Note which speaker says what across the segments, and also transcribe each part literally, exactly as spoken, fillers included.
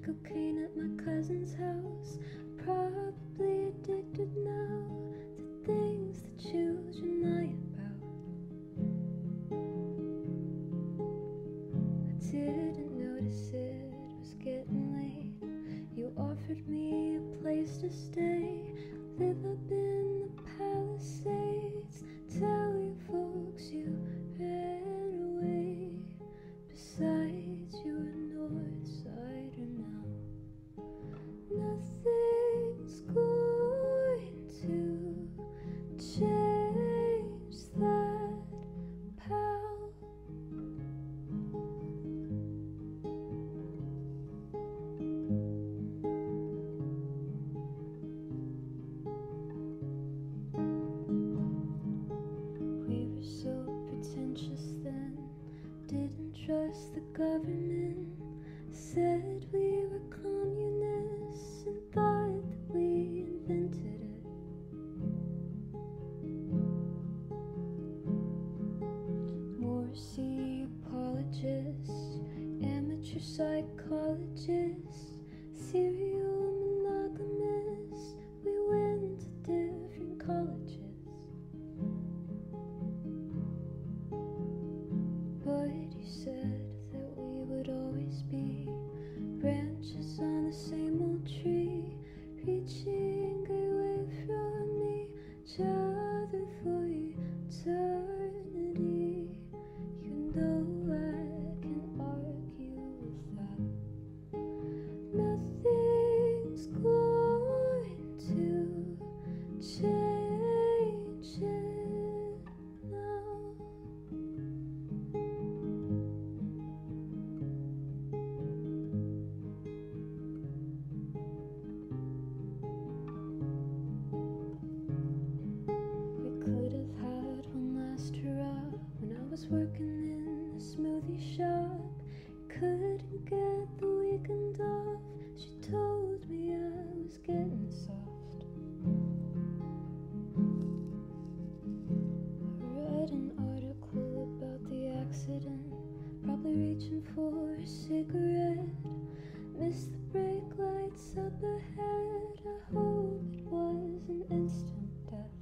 Speaker 1: cocaine at my cousin's house. Probably addicted now to things that children lie about. I didn't notice it was getting late. You offered me a place to stay. Live up in the Palisades. Tell your folks you ran away. Besides, you're a north sider now. Nothing's going to change that, pal. We were so pretentious then, didn't trust the government. Said we were communists and thought that we invented it. Morrissey apologists, amateur psychologists, serial monogamists. We went to different colleges, but you said that we would always be branches on the same old tree, reaching away from each other for eternity. You know I can argue with that. Nothing's going to change it now. We could have had one last hurrah when I was working in the smoothie shop. Couldn't get the weekend off. She told me I was getting soft. I read an article about the accident, probably reaching for a cigarette. Missed the brake lights up ahead. I hope it was an instant death.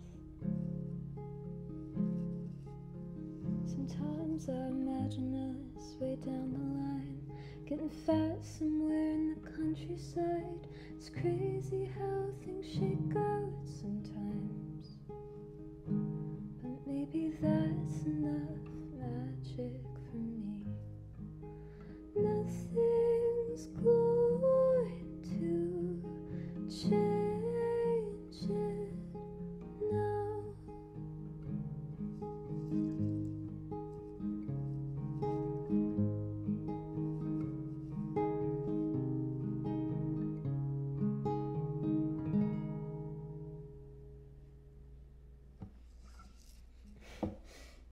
Speaker 1: Sometimes I imagine us way down the line, getting fat somewhere in the countryside. It's crazy how things shake out sometimes, but maybe that's enough magic for me. Nothing